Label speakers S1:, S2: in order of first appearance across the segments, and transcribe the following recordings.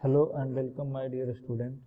S1: Hello and welcome my dear student.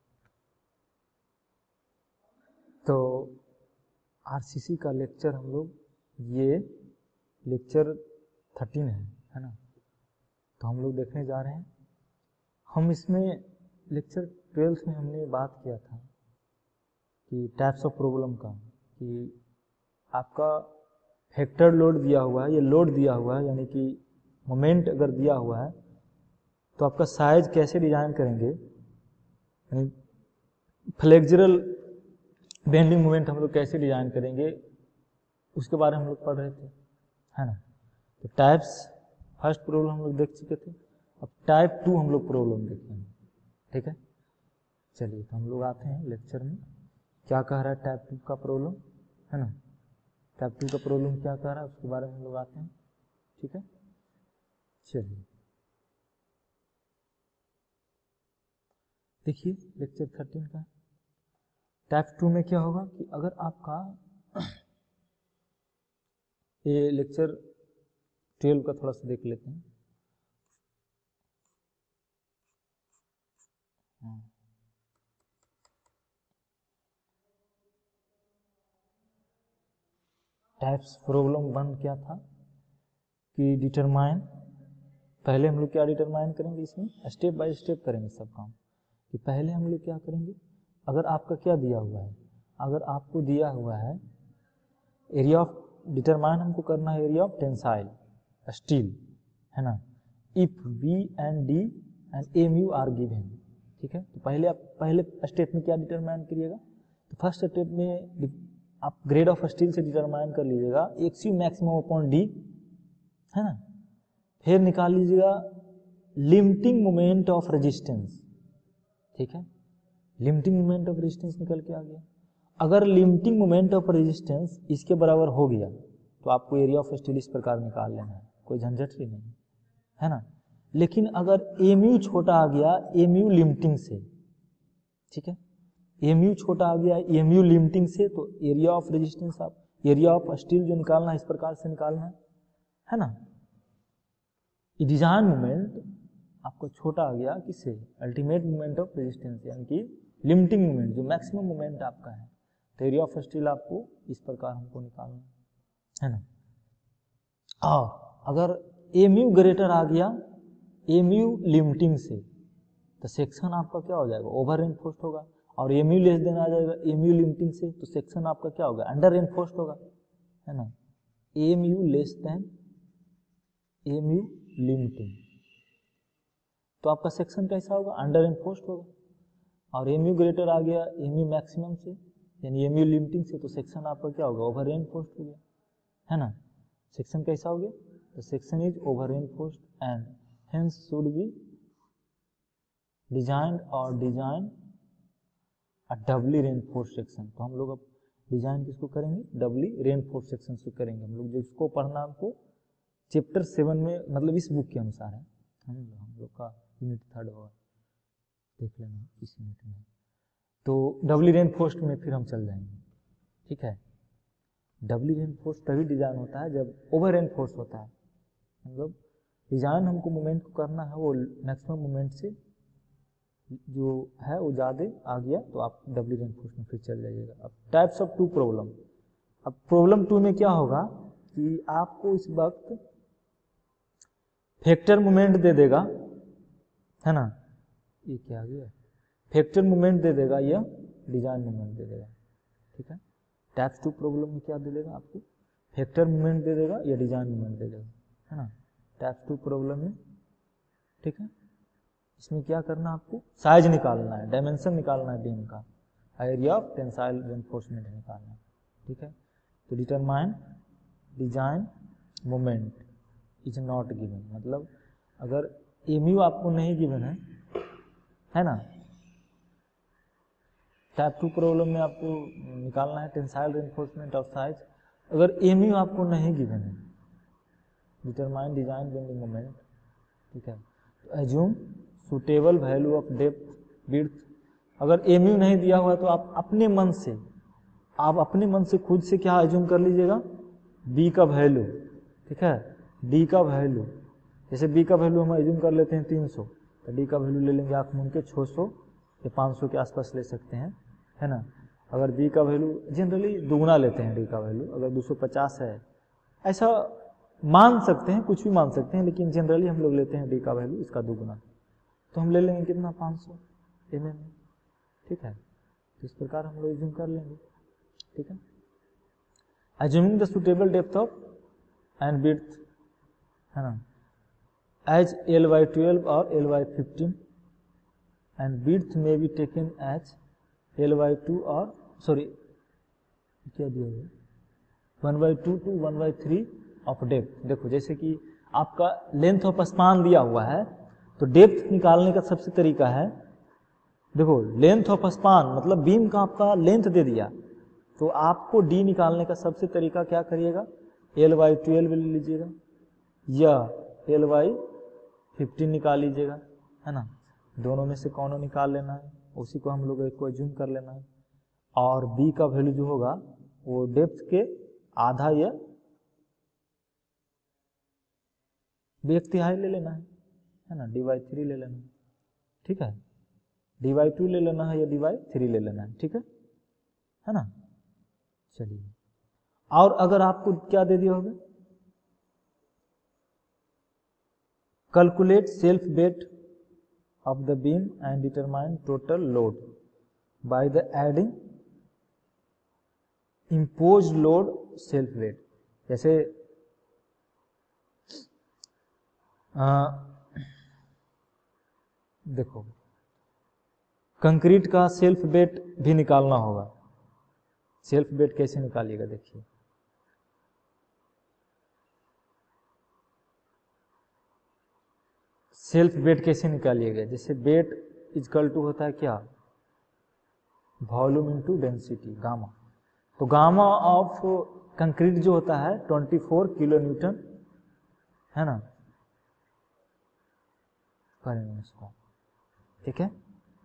S1: तो RCC का lecture हम लोग ये लेक्चर 13 है ना। तो हम लोग देखने जा रहे हैं। हम इसमें लेक्चर 12 में हमने बात किया था कि टाइप्स ऑफ प्रॉब्लम का, कि आपका फैक्टर लोड दिया हुआ है, ये लोड दिया हुआ है यानी कि मोमेंट अगर दिया हुआ है तो आपका साइज कैसे डिजाइन करेंगे, यानी फ्लेक्सुरल बेंडिंग मोमेंट हम लोग कैसे डिजाइन करेंगे उसके बारे में हम लोग पढ़ रहे थे, है ना। तो टाइप्स फर्स्ट प्रॉब्लम हम लोग देख चुके थे। अब टाइप 2 हम लोग प्रॉब्लम देखेंगे, ठीक है। चलिए तो हम लोग आते हैं लेक्चर में। क्या कह रहा है टाइप 2 का प्रॉब्लम, है ना। टाइप 2 का प्रॉब्लम क्या कह रहा है उसके बारे में हम लोग आते हैं, ठीक है। चलिए देखिए लेक्चर 13 का टाइप 2 में क्या होगा कि अगर आपका ये लेक्चर 12 का थोड़ा सा देख लेते हैं। टाइप्स प्रॉब्लम 1 क्या था कि डिटरमाइन, पहले हम लोग क्या डिटरमाइन करेंगे, इसमें स्टेप बाय स्टेप करेंगे सब काम। कि पहले हम लोग क्या करेंगे, अगर आपका क्या दिया हुआ है, अगर आपको दिया हुआ है एरिया ऑफ, डिटरमाइन हमको करना है एरिया ऑफ टेंसाइल स्टील, है ना। If B and D and M U are given, ठीक है। तो पहले आप पहले स्टेप में क्या डिटरमाइन करिएगा, तो फर्स्ट स्टेप में आप ग्रेड ऑफ स्टील से डिटरमाइन कर लीजिएगा X U maximum upon D, है ना। फिर निकाल लीजिएगा लिमिटिंग मोमेंट ऑफ रेजिस्टेंस, ठीक है। लिमिटिंग मोमेंट ऑफ रेजिस्टेंस निकल के आ गया। अगर लिमिटिंग मोमेंट ऑफ रेजिस्टेंस इसके बराबर हो गया तो आपको एरिया ऑफ स्टील इस प्रकार निकाल लेना है, कोई झंझट ही नहीं, है ना। लेकिन अगर एम यू छोटा आ गया एम यू लिमिटिंग से, ठीक है, एम यू छोटा आ गया एम यू लिमिटिंग से, तो एरिया ऑफ रेजिस्टेंस आप एरिया ऑफ स्टील जो निकालना है इस प्रकार से निकालना है ना। डिजाइन मोमेंट आपको छोटा आ गया किससे, अल्टीमेट मोमेंट ऑफ रेजिस्टेंस यानी कि लिमिटिंग मोमेंट जो मैक्सिमम मोमेंट आपका है। तो एरिया ऑफ स्टील आपको इस प्रकार हमको निकालना है ना। अगर एम यू ग्रेटर आ गया एम यू लिमिटिंग से, तो सेक्शन आपका क्या हो जाएगा, ओवर रेनफोर्स्ड होगा। और एम यू लेस देन आ जाएगा एम यू लिमिटिंग से, तो सेक्शन आपका क्या होगा, अंडर रेनफोर्स्ड होगा, है ना। M U less than M U limiting, तो आपका सेक्शन कैसा होगा, अंडर रेनफोर्स्ड होगा। और एम यू ग्रेटर आ गया एम यू मैक्सिमम से यानी एम यू लिमिटिंग से, तो सेक्शन आपका क्या होगा, ओवर रेनफोर्स्ड हो गया, है ना। सेक्शन कैसा हो गया, तो section is over reinforced and hence should be design और design a doubly reinforced section. तो हम लोग अब डिजाइन किसको करेंगे, डबली रेनफोर्स्ड सेक्शन से करेंगे हम लोग। जिसको पढ़ना हमको चैप्टर 7 में, मतलब इस बुक के अनुसार है, हम लोग का यूनिट 3 होगा, देख लेना इस यूनिट में। तो डबली रेनफोर्स्ड में फिर हम चल जाएंगे, ठीक है। डबली रेनफोर्स्ड तभी डिजाइन होता है जब ओवर रेनफोर्स्ड होता है, मतलब डिजाइन हमको मोमेंट को करना है वो मैक्सिमम मोमेंट से जो है वो ज़्यादा आ गया, तो आप डबली रेनफोर्स्ड में फिर चल जाइएगा। अब टाइप्स ऑफ 2 प्रॉब्लम, अब प्रॉब्लम 2 में क्या होगा कि आपको इस वक्त फैक्टर मोमेंट दे देगा, है ना। ये क्या आ गया, फैक्टर मोमेंट दे देगा या डिजाइन मोमेंट दे देगा, ठीक है। टाइप 2 प्रॉब्लम में क्या दे देगा आपको, फैक्टर मोमेंट दे देगा या डिजाइन मोमेंट दे देगा, है ना। टाइप 2 प्रॉब्लम में, ठीक है। इसमें क्या करना है, आपको साइज निकालना है, डायमेंशन निकालना है बीम का, एरिया ऑफ टेंसाइल रेनफोर्समेंट निकालना है, ठीक है। तो determine design moment is not given, मतलब अगर एम यू आपको नहीं गिवन है ना। टाइप 2 प्रॉब्लम में आपको निकालना है टेंसाइल रेनफोर्समेंट ऑफ साइज। अगर एम यू आपको नहीं गिवन है, डिटरमाइन डिजाइन बेंडिंग मोमेंट, ठीक है। तो assume suitable value of depth width. अगर एम यू नहीं दिया हुआ तो आप अपने मन से खुद से क्या एज्यूम कर लीजिएगा, बी का वैल्यू, ठीक है, डी का वैल्यू। जैसे बी का वैल्यू हम एज्यूम कर लेते हैं 300, तो डी का वैल्यू ले लेंगे आँख मूंद के 600 या 500 के आसपास ले सकते हैं, है ना। अगर बी का वैल्यू जनरली दुगुना लेते हैं डी का वैल्यू, अगर 250 है ऐसा मान सकते हैं, कुछ भी मान सकते हैं, लेकिन जनरली हम लोग लेते हैं डी का वैल्यू इसका दुगुना, तो हम ले लेंगे कितना 500 mm, ठीक है। तो इस प्रकार हम लोग जूम कर लेंगे, ठीक है। Assuming the suitable depth of and width, है ना, as L/12 or L/15 and width may be taken as L/2 or sorry क्या दिया है 1/2 to 1/3 ऑफ डेप्थ। देखो जैसे कि आपका लेंथ ऑफ स्पान दिया हुआ है, तो डेप्थ निकालने का सबसे तरीका है, देखो लेंथ ऑफ स्पान मतलब बीम का आपका लेंथ दे दिया, तो आपको डी निकालने का सबसे तरीका क्या करिएगा, L/12 ले लीजिएगा या L/15 निकाल लीजिएगा, है ना। दोनों में से कौन निकाल लेना है, उसी को हम लोग को जूम कर लेना है। और बी का वैल्यू जो होगा वो डेप्थ के आधा या एक तिहाई ले लेना है ना, D/3 ले लेना है, ठीक है। D/2 ले लेना है या D/3 ले लेना है, ठीक है ना। चलिए, और अगर आपको क्या दे दिया होगा, calculate self weight of the beam and determine total load by the adding imposed load self weight. जैसे देखो कंक्रीट का सेल्फ वेट भी निकालना होगा, सेल्फ वेट कैसे निकालिएगा, देखिए सेल्फ वेट कैसे निकालिएगा, जैसे वेट इजकल टू होता है क्या, वॉल्यूम इनटू डेंसिटी गामा। तो गामा ऑफ कंक्रीट जो होता है 24 किलो न्यूटन, है ना, करेंगे इसको, ठीक है।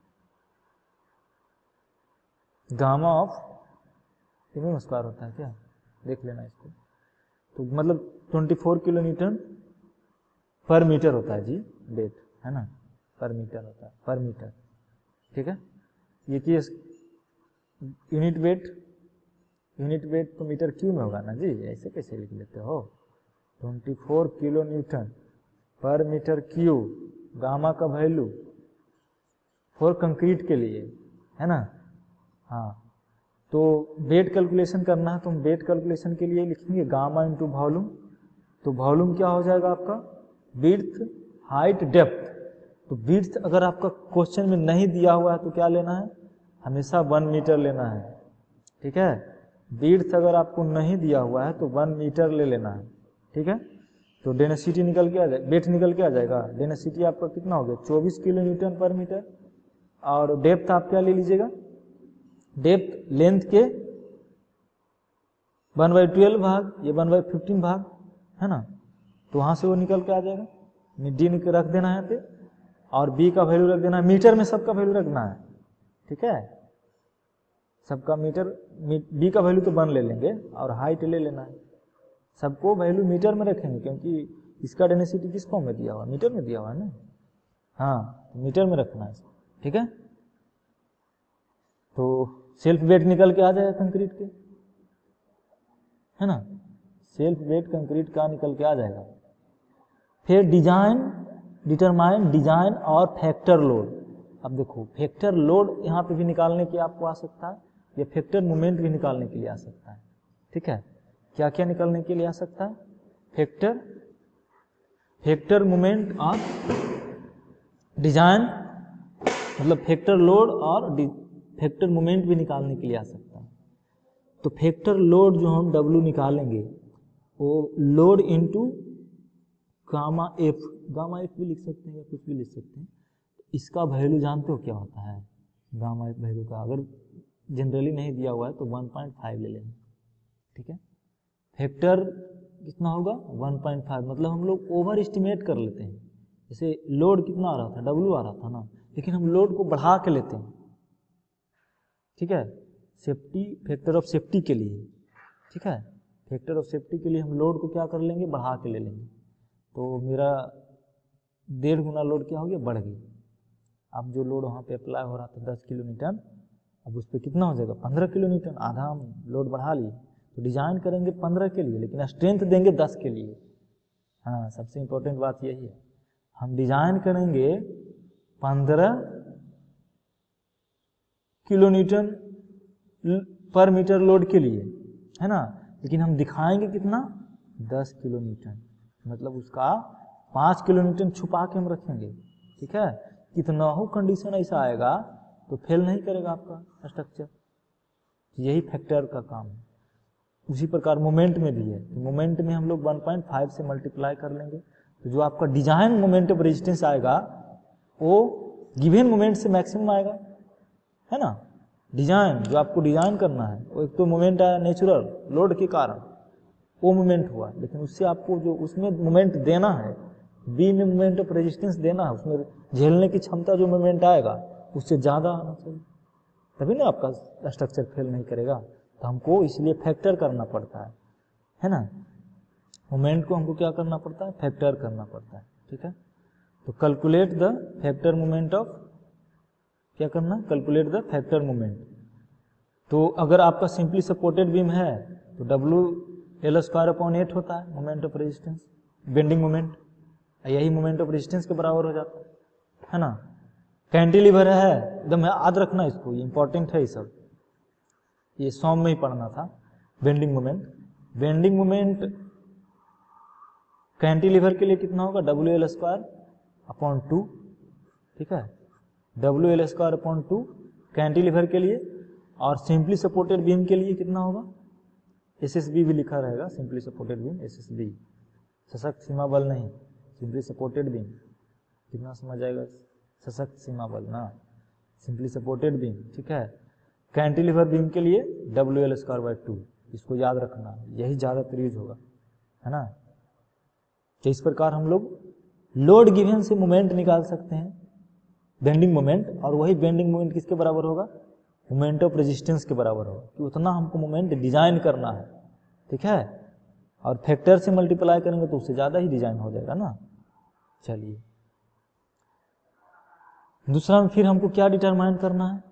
S1: गामा ऑफ स्क्वायर होता है क्या, देख लेना इसको, तो मतलब 24 किलो न्यूटन पर मीटर होता है जी वेट, है ना, पर मीटर होता है, पर मीटर, ठीक है। ये कि यूनिट वेट तो मीटर क्यू में होगा ना जी, ऐसे कैसे लिख लेते हो, 24 किलो न्यूटन पर मीटर क्यू, गामा का वैल्यू फॉर कंक्रीट के लिए, है ना। हाँ, तो वेट कैलकुलेशन करना है, तो हम वेट कैलकुलेशन के लिए लिखेंगे गामा इंटू वॉल्यूम। तो वॉल्यूम क्या हो जाएगा आपका, विड्थ हाइट डेप्थ। तो विड्थ अगर आपका क्वेश्चन में नहीं दिया हुआ है तो क्या लेना है, हमेशा 1 मीटर लेना है, ठीक है। विड्थ अगर आपको नहीं दिया हुआ है तो 1 मीटर ले लेना है, ठीक है। तो डेंसिटी निकल के आ जाएगा, वेट निकल के आ जाएगा, डेंसिटी आपका कितना हो गया 24 किलो न्यूटन पर मीटर। और डेप्थ आप क्या ले लीजिएगा, डेप्थ लेंथ के 1/12 भाग या 1/15 भाग, है ना। तो वहां से वो निकल के आ जाएगा, डी रख देना है यहाँ पे, और बी का वैल्यू रख देना है, मीटर में सबका वैल्यू रखना है, ठीक है। सबका मीटर, बी का वैल्यू तो 1 ले लेंगे और हाइट ले लेना है, सबको वैल्यू मीटर में रखेंगे, क्योंकि इसका डेंसिटी किस फॉर्म में दिया हुआ है, मीटर में दिया हुआ है ना। हाँ, तो मीटर में रखना है, ठीक है। तो सेल्फ वेट निकल के आ जाएगा कंक्रीट के, है ना, सेल्फ वेट कंक्रीट का निकल के आ जाएगा। फिर डिटरमाइन डिजाइन और फैक्टर लोड। अब देखो फैक्टर लोड यहाँ पे भी निकालने की आपको आ सकता है, या फैक्टर मोमेंट भी निकालने के लिए आ सकता है, ठीक है। क्या क्या निकालने के लिए आ सकता है, फैक्टर मोमेंट और डिजाइन, मतलब फैक्टर लोड और फैक्टर मोमेंट भी निकालने के लिए आ सकता है। तो फैक्टर लोड जो हम W निकालेंगे वो लोड इनटू गामा एफ भी लिख सकते हैं या कुछ भी लिख सकते हैं। इसका वैल्यू जानते हो क्या होता है, गामा एफ वैल्यू का अगर जनरली नहीं दिया हुआ है तो 1.5 ले लेंगे, ठीक है। फैक्टर कितना होगा 1.5, मतलब हम लोग ओवर एस्टिमेट कर लेते हैं। जैसे लोड कितना आ रहा था, W आ रहा था ना, लेकिन हम लोड को बढ़ा के लेते हैं, ठीक है, सेफ्टी, फैक्टर ऑफ सेफ्टी के लिए, ठीक है। फैक्टर ऑफ सेफ्टी के लिए हम लोड को क्या कर लेंगे, बढ़ा के ले लेंगे। तो मेरा 1.5 गुना लोड क्या हो गया, बढ़ गया। अब जो लोड वहाँ पे अप्लाई हो रहा था 10 किलो न्यूटन, अब उस पर कितना हो जाएगा 15 किलो न्यूटन, आधा हम लोड बढ़ा लिए। तो डिजाइन करेंगे 15 के लिए, लेकिन स्ट्रेंथ देंगे 10 के लिए। हाँ, सबसे इंपॉर्टेंट बात यही है, हम डिजाइन करेंगे 15 किलो न्यूटन पर मीटर लोड के लिए, है ना, लेकिन हम दिखाएंगे कितना 10 किलो न्यूटन, मतलब उसका 5 किलो न्यूटन छुपा के हम रखेंगे। ठीक है, कितना हो कंडीशन ऐसा आएगा तो फेल नहीं करेगा आपका स्ट्रक्चर। यही फैक्टर का काम है। उसी प्रकार मोमेंट में भी है, मोमेंट में हम लोग 1.5 से मल्टीप्लाई कर लेंगे, तो जो आपका डिजाइन मोमेंट ऑफ रेजिस्टेंस आएगा वो गिवन मोमेंट से मैक्सिमम आएगा, है ना। डिजाइन जो आपको डिजाइन करना है, वो एक तो मोमेंट आया नेचुरल लोड के कारण, वो मोमेंट हुआ, लेकिन उससे आपको जो उसमें मोमेंट देना है, बी में मोमेंट ऑफ रेजिस्टेंस देना है, उसमें झेलने की क्षमता जो मोमेंट आएगा उससे ज़्यादा आना चाहिए, तभी ना आपका स्ट्रक्चर फेल नहीं करेगा। तो हमको इसलिए फैक्टर करना पड़ता है ना, मोमेंट को हमको क्या करना पड़ता है, फैक्टर करना पड़ता है। ठीक है, तो calculate the factor moment of, क्या करना, कैलकुलेट द फैक्टर मोमेंट। तो अगर आपका सिंपली सपोर्टेड बीम है तो WL²/8 होता है moment of resistance, bending moment, यही मोमेंट ऑफ रेजिस्टेंस के बराबर हो जाता है ना। कैंटिलीवर है, एकदम याद रखना इसको, ये इंपॉर्टेंट है, ये सब ये सॉम में ही पढ़ना था। बेंडिंग मोमेंट कैंटिलीवर के लिए कितना होगा, WL²/2। ठीक है, WL²/2 कैंटिलीवर के लिए, और सिंपली सपोर्टेड बीम के लिए कितना होगा, SSB भी लिखा रहेगा, सिंपली सपोर्टेड बीम SSB, सशक्त सीमा बल नहीं, सिंपली सपोर्टेड बीम, कितना समझ आएगा, सशक्त सीमा बल ना, सिंपली सपोर्टेड बीम। ठीक है, कैंटिलीवर बीम के लिए WL²/2, इसको याद रखना, यही ज़्यादातर यूज होगा, है ना। तो इस प्रकार हम लोग लोड गिवन से मोमेंट निकाल सकते हैं, बेंडिंग मोमेंट, और वही बेंडिंग मोमेंट किसके बराबर होगा, मोमेंट ऑफ रेजिस्टेंस के बराबर होगा, कि उतना हमको मोमेंट डिजाइन करना है। ठीक है, और फैक्टर से मल्टीप्लाई करेंगे तो उससे ज़्यादा ही डिजाइन हो जाएगा ना। चलिए दूसरा में फिर हमको क्या डिटरमाइन करना है,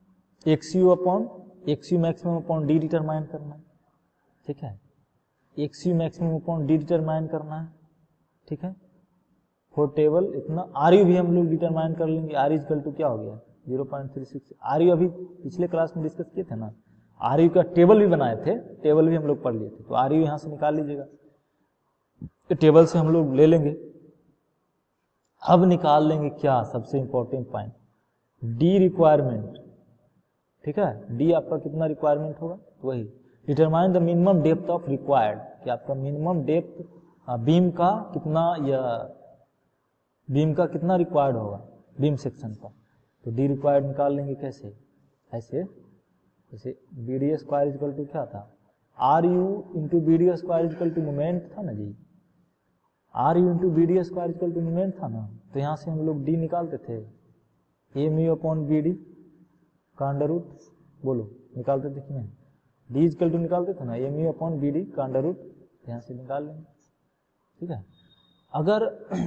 S1: XU maximum upon D determine करना है। ठीक है, XU maximum upon D determine करना है। ठीक है, फॉर टेबल इतना, RU भी हम लोग डिटरमाइन कर लेंगे। RU इक्वल टू क्या हो गया 0.36। RU अभी पिछले क्लास में डिस्कस किए थे ना, RU का टेबल भी बनाए थे, टेबल भी हम लोग पढ़ लिए थे, तो RU यहाँ से निकाल लीजिएगा, तो टेबल से हम लोग ले लेंगे। अब निकाल लेंगे क्या, सबसे इंपॉर्टेंट पॉइंट, D रिक्वायरमेंट। ठीक है, D आपका कितना रिक्वायरमेंट होगा, वही determine the minimum depth of required, कि आपका मिनिमम डेप्थ बीम का कितना, या बीम का कितना रिक्वायर्ड होगा बीम सेक्शन का। तो D रिक्वायर्ड निकाल लेंगे कैसे, ऐसे, जैसे BD² इक्वल टू क्या था, RU into BD² equal to moment था ना जी, RU into BD² equal to moment था ना, तो यहाँ से हम लोग D निकालते थे, MU अपॉन BD का अंडर रूट, बोलो निकालते थे कि नहीं, D इक्वल टू निकालते थे ना, MU अपॉन BD का अंडर रूट, यहाँ से निकाल लेंगे। ठीक है, अगर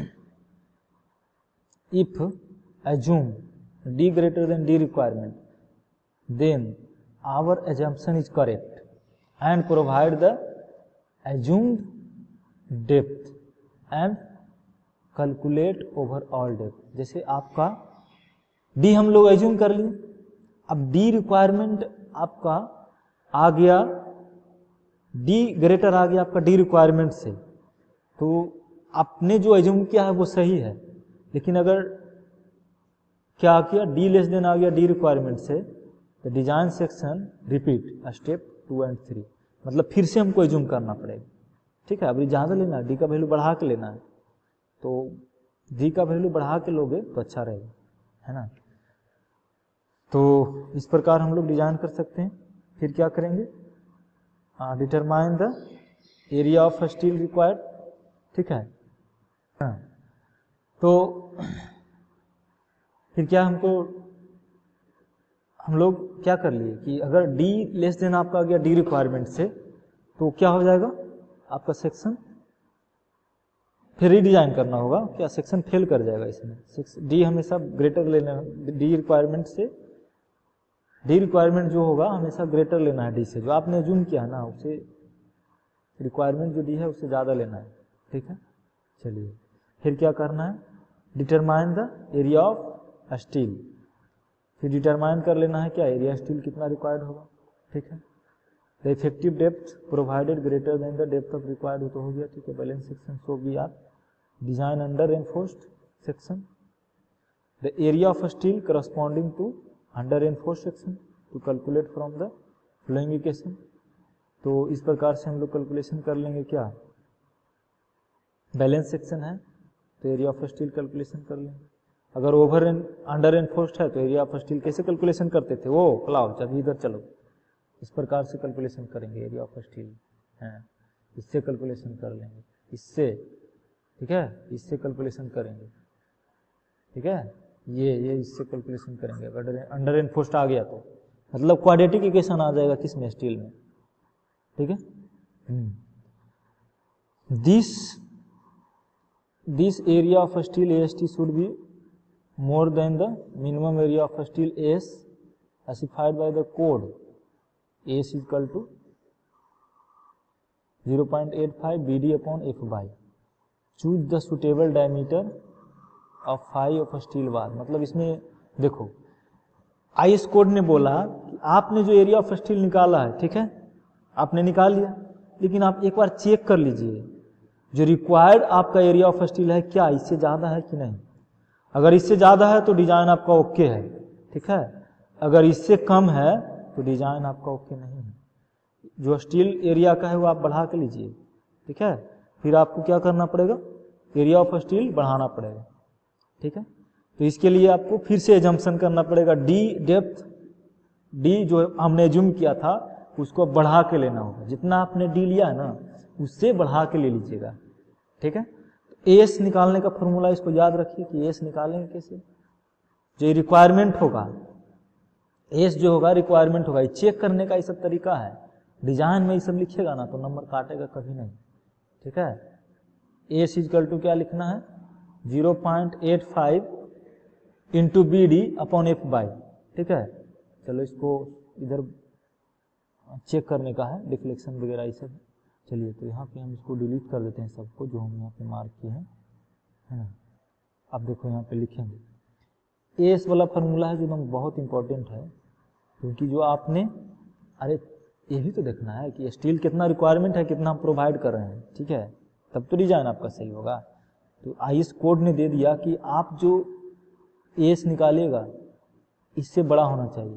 S1: if assume D greater than D requirement, then our assumption is correct and provide the assumed depth and calculate overall depth। जैसे आपका D हम लोग assume कर लिए, अब D requirement आपका आ गया, D ग्रेटर आ गया आपका D रिक्वायरमेंट से, तो आपने जो assume किया है वो सही है, लेकिन अगर क्या किया, D लेस देन आ गया D रिक्वायरमेंट से, तो डिजाइन सेक्शन रिपीट स्टेप 2 और 3, मतलब फिर से हमको एज्यूम करना पड़ेगा। ठीक है, अभी ज़्यादा लेना है, D का वैल्यू बढ़ा के लेना है, तो D का वैल्यू बढ़ा के लोगे तो अच्छा रहेगा, है ना। तो इस प्रकार हम लोग डिजाइन कर सकते हैं। फिर क्या करेंगे, determine the area of steel required. ठीक है, तो फिर क्या हम लोग क्या कर लिए कि अगर D लेस देन आपका आ गया D रिक्वायरमेंट से, तो क्या हो जाएगा आपका सेक्शन फिर रीडिजाइन करना होगा, क्या सेक्शन फेल कर जाएगा इसमें। डी हमेशा ग्रेटर लेना, डी रिक्वायरमेंट से, डी रिक्वायरमेंट जो होगा हमेशा ग्रेटर लेना है डी से, जो आपने जूम किया है ना उससे रिक्वायरमेंट जो दी है उससे ज़्यादा लेना है, ठीक है। चलिए फिर क्या करना है, determine the area of steel, फिर डिटरमाइन कर लेना है क्या एरिया स्टील कितना रिक्वायर्ड होगा, ठीक है। The effective depth provided greater than the depth of required तो हो गया, ठीक है। Balance section so we are design under enforced section, the area of steel corresponding to under enforced section to calculate from the following equation. तो इस प्रकार से हम लोग कैलकुलेशन कर लेंगे क्या, बैलेंस सेक्शन है तो एरिया ऑफ स्टील कैलकुलेशन कर लेंगे। अगर ओवर एंड अंडर एनफोर्स्ड है तो एरिया ऑफ स्टील कैसे कैलकुलेशन करते थे, वो क्लाउड जब इधर चलो इस प्रकार से कैलकुलेशन करेंगे एरिया ऑफ स्टील है, इससे कैलकुलेशन कर लेंगे, इससे, ठीक है, इससे कैलकुलेशन करेंगे, ठीक है, ये इससे कैलकुलेशन करेंगे। अगर अंडर एनफोर्स्ड आ गया तो मतलब क्वाड्रेटिक इक्वेशन आ जाएगा किस में, स्टील में, ठीक है। This area of steel AST should be more than the minimum area of steel AS specified by the code, AS is equal to 0.85 BD upon F by, choose the suitable diameter of phi of steel bar। मतलब इसमें देखो IS code ने बोला कि आपने जो area of steel निकाला है, ठीक है, आपने निकाल लिया, लेकिन आप एक बार चेक कर लीजिए जो रिक्वायर्ड आपका एरिया ऑफ स्टील है क्या इससे ज़्यादा है कि नहीं। अगर इससे ज़्यादा है तो डिजाइन आपका ओके है, ठीक है, अगर इससे कम है तो डिजाइन आपका ओके नहीं है। जो स्टील एरिया का है वो आप बढ़ा के लीजिए, ठीक है, फिर आपको क्या करना पड़ेगा, एरिया ऑफ स्टील बढ़ाना पड़ेगा, ठीक है। तो इसके लिए आपको फिर से एजम्पशन करना पड़ेगा, डी डेप्थ, डी जो हमने एज्यूम किया था उसको बढ़ा के लेना होगा, जितना आपने डी लिया है ना उससे बढ़ा के ले लीजिएगा, ठीक है। एस निकालने का फॉर्मूला इसको याद रखिए कि एस निकालेंगे कैसे, जो रिक्वायरमेंट होगा, एस जो होगा रिक्वायरमेंट होगा, चेक करने का ये सब तरीका है। डिजाइन में ये सब लिखेगा ना तो नंबर काटेगा कभी नहीं, ठीक है। एस इक्वल टू क्या लिखना है, 0.85 into BD upon F by, ठीक है। चलो इसको इधर चेक करने का है, डिफ्लेक्शन वगैरह ये सब। चलिए तो यहाँ पे हम इसको डिलीट कर देते हैं सबको जो हम यहाँ पे मार्क किए हैं, है ना। अब देखो यहाँ पे लिखेंगे एस वाला फार्मूला है जो एकदम बहुत इंपॉर्टेंट है, क्योंकि जो आपने, अरे ये भी तो देखना है कि स्टील कितना रिक्वायरमेंट है, कितना हम प्रोवाइड कर रहे हैं, ठीक है, तब तो डिजाइन आपका सही होगा। तो IS कोड ने दे दिया कि आप जो एस निकालिएगा इससे बड़ा होना चाहिए,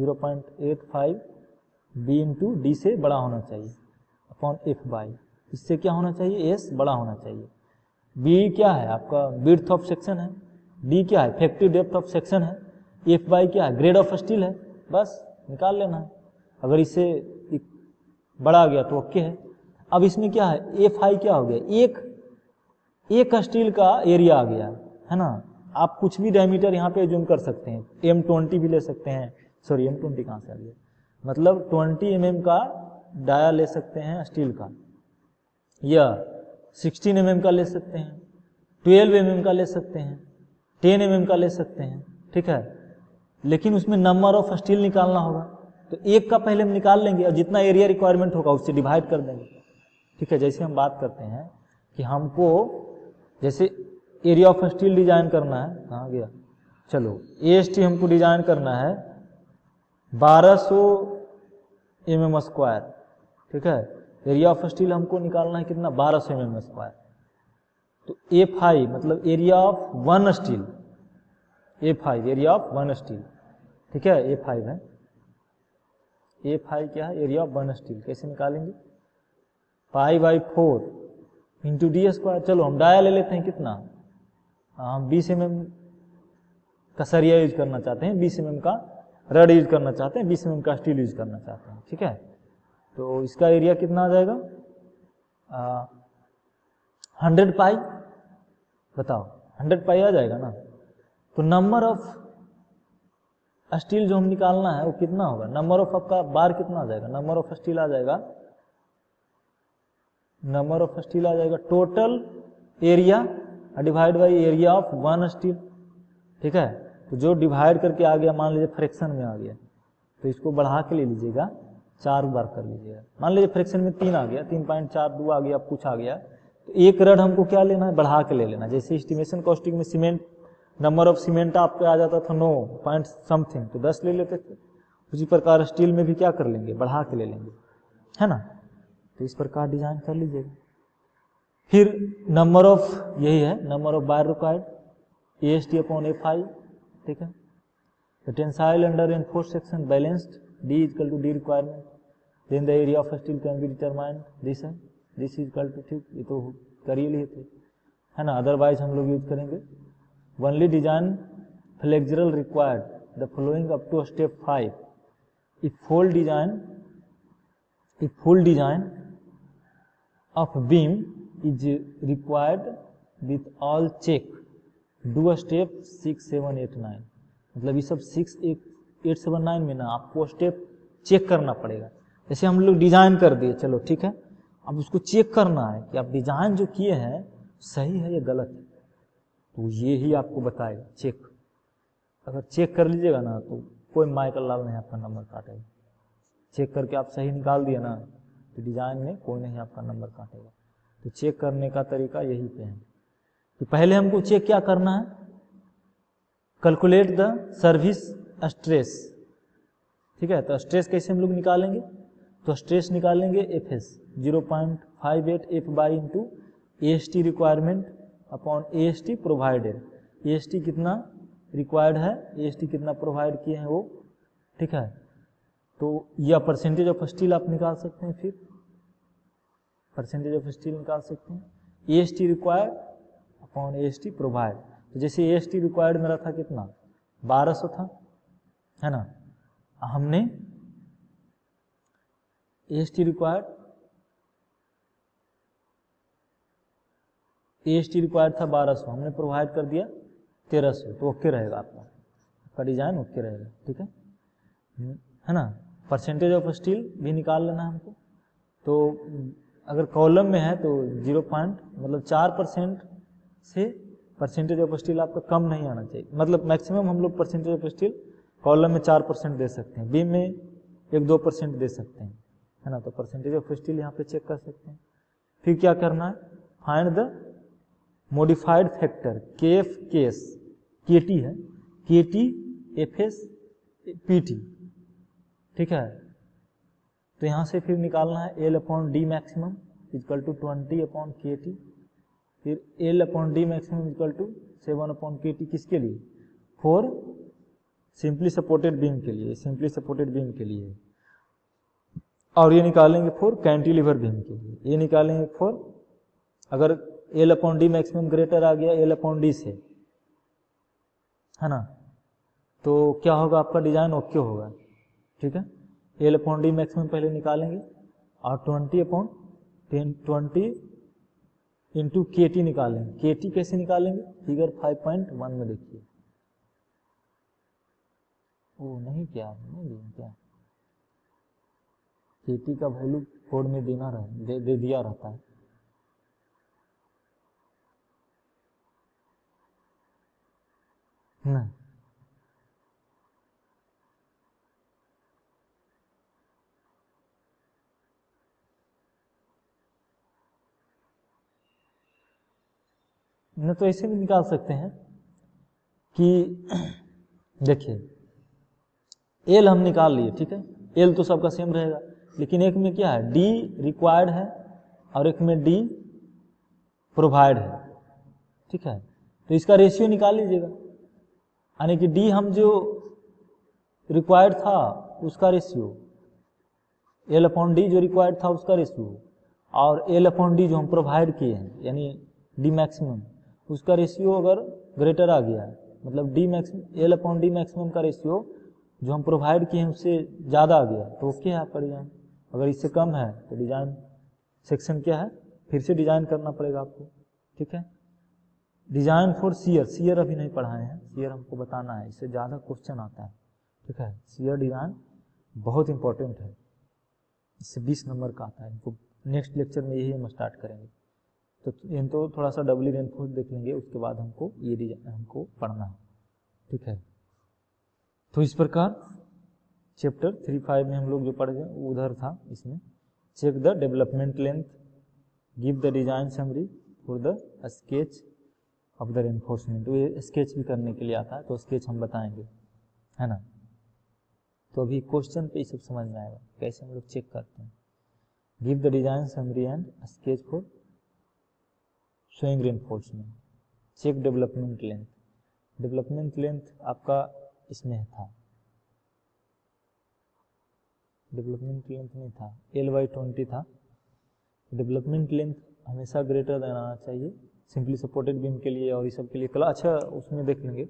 S1: 0.85 B इंटू डी से बड़ा होना चाहिए अपॉन F बाई, इससे क्या होना चाहिए, एस बड़ा होना चाहिए। बी क्या है आपका विड्थ ऑफ सेक्शन है, डी क्या है इफेक्टिव डेप्थ ऑफ सेक्शन है, F बाई क्या है ग्रेड ऑफ स्टील है, बस निकाल लेना है। अगर इससे बड़ा आ गया तो ओके है। अब इसमें क्या है, F आई क्या हो गया, एक स्टील का एरिया आ गया है ना। आप कुछ भी डायमीटर यहाँ पे एज्यूम कर सकते हैं, M20 भी ले सकते हैं, सॉरी M20 कहाँ से आ गया, मतलब 20 mm का डाया ले सकते हैं स्टील का, या 16 mm का ले सकते हैं, 12 mm का ले सकते हैं, 10 mm का ले सकते हैं, ठीक है। लेकिन उसमें नंबर ऑफ स्टील निकालना होगा, तो एक का पहले हम निकाल लेंगे और जितना एरिया रिक्वायरमेंट होगा उससे डिवाइड कर देंगे, ठीक है। जैसे हम बात करते हैं कि हमको जैसे एरिया ऑफ स्टील डिजाइन करना है, कहाँ गया, चलो AST हमको डिजाइन करना है 1200 mm स्क्वायर, ठीक है। एरिया ऑफ स्टील हमको निकालना है कितना, 1200 mm स्क्वायर। तो F5 मतलब area of one steel, F5 area of one steel, ठीक है, A5 है। A5 क्या है, एरिया ऑफ वन स्टील। कैसे निकालेंगे, π/4 इंटू डी स्क्वायर। चलो हम डाया ले लेते हैं कितना, हम 20 mm का सरिया यूज करना चाहते हैं, 20 mm का रड यूज करना चाहते हैं, 20 mm का स्टील यूज करना चाहते हैं, ठीक है। तो इसका एरिया कितना आ जाएगा, 100 पाई, बताओ 100 पाई आ जाएगा ना। तो नंबर ऑफ स्टील जो हम निकालना है वो कितना होगा, नंबर ऑफ आपका बार कितना आ जाएगा, नंबर ऑफ स्टील आ जाएगा, नंबर ऑफ स्टील आ जाएगा total area divide by area of one steel, ठीक है। तो जो डिवाइड करके आ गया मान लीजिए फ्रैक्शन में आ गया, तो इसको बढ़ा के ले लीजिएगा, 4 बार कर लीजिएगा। मान लीजिए फ्रैक्शन में 3 आ गया, 3.42 आ गया, कुछ आ गया, तो एक रड हमको क्या लेना है, बढ़ा के ले लेना। जैसे एस्टिमेशन कॉस्टिंग में सीमेंट नंबर ऑफ सीमेंट आपके आ जाता था 9 पॉइंट समथिंग, तो 10 ले लेते थे। उसी प्रकार स्टील में भी क्या कर लेंगे, बढ़ा के ले लेंगे, है ना। तो इस प्रकार डिजाइन कर लीजिएगा। फिर नंबर ऑफ, यही है number of bar required, AST upon FI, ठीक है। The tensile under reinforced section balanced, D is equal to D requirement, then the area of steel can be determined, this है, this is equal to, ठीक, ये तो कर ही लिए थे, है ना। अदरवाइज हम लोग यूज करेंगे only design flexural required the following up to step 5, if full design of beam is required with all check, do step 6, 7, 8, 9। मतलब ये सब 6, 8, 7, 9 में ना आपको स्टेप चेक करना पड़ेगा। जैसे हम लोग डिजाइन कर दिए, चलो ठीक है, अब उसको चेक करना है कि आप डिजाइन जो किए हैं सही है या गलत है, तो ये ही आपको बताएगा चेक। अगर चेक कर लीजिएगा ना तो कोई माइकल लाल नहीं आपका नंबर काटेगा। चेक करके आप सही निकाल दिए ना तो डिजाइन में कोई नहीं आपका नंबर काटेगा। तो चेक करने का तरीका यही पे है कि पहले हमको चेक क्या करना है, कैलकुलेट द सर्विस स्ट्रेस, ठीक है। तो स्ट्रेस कैसे हम लोग निकालेंगे, तो स्ट्रेस निकालेंगे FS 0.58 F/, into AST requirement upon AST provided. AST कितना रिक्वायर्ड है, AST कितना प्रोवाइड किए हैं वो, ठीक है। तो यह परसेंटेज ऑफ स्टील आप निकाल सकते हैं, फिर परसेंटेज ऑफ स्टील निकाल सकते हैं, AST required upon AST provide. तो जैसे AST रिक्वायर्ड मेरा था कितना, 1200 था, है ना। हमने AST रिक्वायर्ड था 1200, हमने प्रोवाइड कर दिया 1300, तो ओके रहेगा आपका डिजाइन, ओके रहेगा, ठीक है ना। परसेंटेज ऑफ स्टील भी निकाल लेना है हमको। तो अगर कॉलम में है तो 4% से परसेंटेज ऑफ स्टील आपका कम नहीं आना चाहिए। मतलब मैक्सिमम हम लोग परसेंटेज ऑफ स्टील कॉलम में 4% दे सकते हैं, बीम में 1-2% दे सकते हैं, है ना। तो परसेंटेज ऑफ स्टील यहाँ पे चेक कर सकते हैं। फिर क्या करना है, find the modified factor KF case, KT है, KT FS PT, ठीक है। तो यहाँ से फिर निकालना है L/D maximum equal to 20/KT, फिर L/D maximum equal to 7/KT, किसके लिए, फॉर सिंपली सपोर्टेड बीम के लिए, सिंपली सपोर्टेड बीम के लिए। और ये निकालेंगे फॉर कैंटिलीवर बीम के लिए, ये निकालेंगे फॉर, अगर L/D मैक्सिमम ग्रेटर आ गया L/D से, है ना, तो क्या होगा, आपका डिजाइन ओके होगा, ठीक है। L/D मैक्सिमम पहले निकालेंगे और 20/20 इंटू KT निकालेंगे। KT कैसे निकालेंगे, फिगर 5.1 में देखिए। ओ नहीं, क्या नहीं क्या, KT का वैल्यू कोड में देना दे दिया रहता है। नहीं, तो ऐसे भी निकाल सकते हैं कि देखिए L हम निकाल लिए, ठीक है, L तो सबका सेम रहेगा, लेकिन एक में क्या है, D रिक्वायर्ड है और एक में D प्रोवाइड है, ठीक है। तो इसका रेशियो निकाल लीजिएगा, यानी कि D हम जो रिक्वायर्ड था उसका रेशियो, L/D जो रिक्वायर्ड था उसका रेशियो, और L/D जो हम प्रोवाइड किए हैं यानी D मैक्सिमम, उसका रेशियो अगर ग्रेटर आ गया है, मतलब D मैक्सिमम L/D मैक्सिमम का रेशियो जो हम प्रोवाइड किए हैं उससे ज़्यादा आ गया तो ओके है आपका डिजाइन। अगर इससे कम है तो डिजाइन सेक्शन क्या है, फिर से डिजाइन करना पड़ेगा आपको, ठीक है। डिजाइन फॉर शियर, शियर अभी नहीं पढ़ाए हैं, शियर हमको बताना है, इससे ज़्यादा क्वेश्चन आता है, ठीक है। शियर डिजाइन बहुत इंपॉर्टेंट है, इससे 20 नंबर का आता है। इनको नेक्स्ट लेक्चर में यही हम स्टार्ट करेंगे। तो इन तो थोड़ा सा डबली रेनफोर्स देख लेंगे, उसके बाद हमको ये डिजाइन हमको पढ़ना है, ठीक है। तो इस प्रकार चैप्टर 3.5 में हम लोग जो पढ़ गए उधर था, इसमें check the development length, give the design summary for the sketch of the reinforcement. तो ये स्केच भी करने के लिए आता है, तो स्केच हम बताएंगे, है ना। तो अभी क्वेश्चन पे ये सब समझ में आएगा कैसे हम लोग चेक करते हैं। Give the design summary and sketch for showing reinforcement, check development length. Development length आपका इसमें था, डेवलपमेंट लेंथ नहीं था, L/20 था। डेवलपमेंट लेंथ हमेशा ग्रेटर देन आना चाहिए सिंपली सपोर्टेड बीम के लिए और ये सब के लिए। अच्छा उसमें देख लेंगे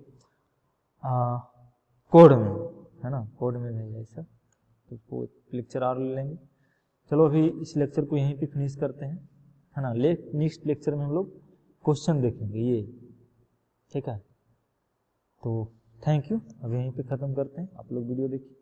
S1: कोड में, है ना, कोड में नहीं है ऐसा, तो उसको लेक्चर और ले लेंगे। चलो अभी इस लेक्चर को यहीं पे फिनिश करते हैं, है ना। नेक्स्ट लेक्चर में हम लोग क्वेश्चन देखेंगे ये, ठीक है। तो थैंक यू, अभी यहीं पे ख़त्म करते हैं, आप लोग वीडियो देखिए।